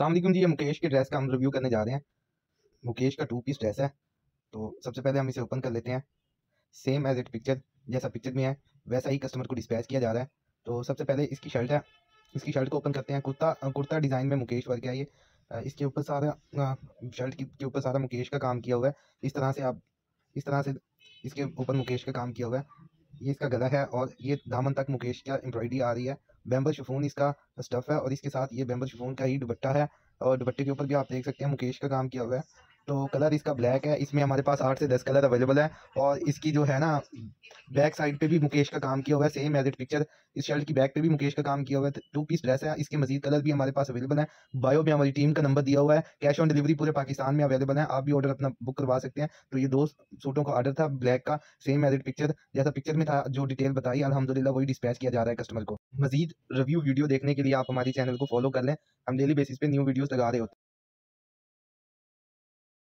अस्सलाम वालेकुम जी, ये मुकेश के ड्रेस का हम रिव्यू करने जा रहे हैं। मुकेश का 2 पीस ड्रेस है। तो सबसे पहले हम इसे ओपन कर लेते हैं। सेम एज इट पिक्चर, जैसा पिक्चर में है वैसा ही कस्टमर को डिस्पैच किया जा रहा है। तो सबसे पहले इसकी शर्ट है, इसकी शर्ट को ओपन करते हैं। कुर्ता कुर्ता डिज़ाइन में मुकेश वर्क है ये। इसके ऊपर सारा शर्ट के ऊपर सारा मुकेश का काम किया हुआ है। इस तरह से इसके ऊपर मुकेश का काम किया हुआ है। ये इसका गला है और ये दामन तक मुकेश का एम्ब्रॉयडरी आ रही है। बैम्बर शिफॉन इसका स्टफ है और इसके साथ ये बैम्बर शिफॉन का ही दुपट्टा है और दुपट्टे के ऊपर भी आप देख सकते हैं मुकेश का काम किया हुआ है। तो कलर इसका ब्लैक है। इसमें हमारे पास 8 से 10 कलर अवेलेबल है और इसकी जो है ना, बैक साइड पे भी मुकेश का काम किया हुआ है, सेम एज इट पिक्चर। इस शर्ट की बैक पे भी मुकेश का काम किया हुआ है। 2 पीस ड्रेस है। इसके मजीद कलर भी हमारे पास अवेलेबल है। बायो में हमारी टीम का नंबर दिया हुआ है। कैश ऑन डिलीवरी पूरे पाकिस्तान में अवेलेबल है। आप भी ऑर्डर अपना बुक करवा सकते हैं। तो ये 2 सूटों का ऑर्डर था ब्लैक का, सेम एज इट पिक्चर, जैसा पिक्चर में था। जो डिटेल बताई अल्हम्दुलिल्लाह वही डिस्पैच किया जा रहा है कस्टमर को। मजीद रिव्यू वीडियो देखने के लिए आप हमारी चैनल को फॉलो कर लें। हम डेली बेसिस पे न्यू वीडियोस लगा रहे होते हैं।